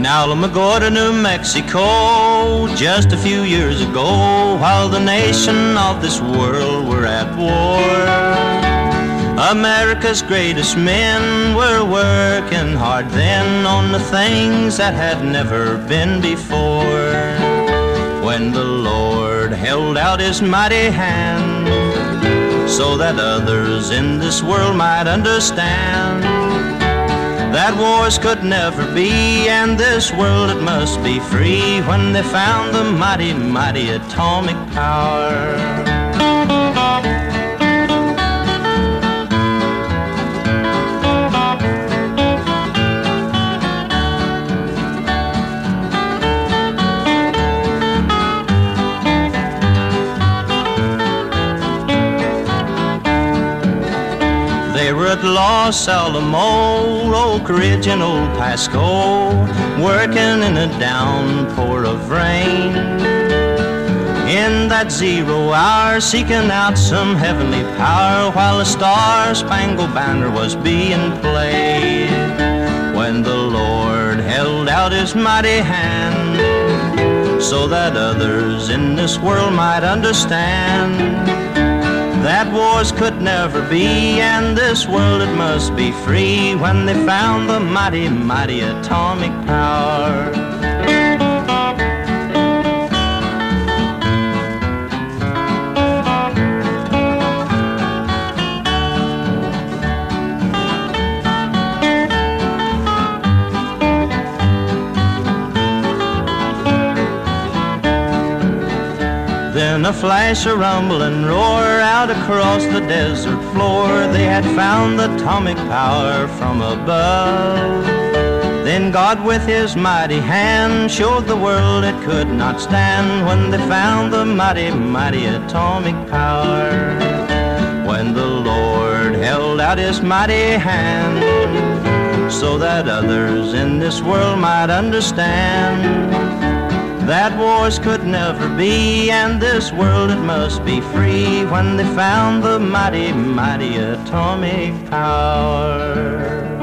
In Alamogordo, New Mexico, just a few years ago, while the nation of this world were at war, America's greatest men were working hard then on the things that had never been before. When the Lord held out His mighty hand so that others in this world might understand that wars could never be, and this world it must be free, when they found the mighty, mighty atomic power. They were at Los Alamos, Oak Ridge and old Pasco, working in a downpour of rain. In that 0 hour, seeking out some heavenly power, while the Star Spangled Banner was being played. When the Lord held out His mighty hand so that others in this world might understand that wars could never be, and this world it must be free, when they found the mighty, mighty atomic power. Then a flash, a rumble and roar out across the desert floor. They had found the atomic power from above. Then God with His mighty hand showed the world it could not stand, when they found the mighty, mighty atomic power. When the Lord held out His mighty hand so that others in this world might understand that wars could never be, and this world it must be free, when they found the mighty, mighty atomic power.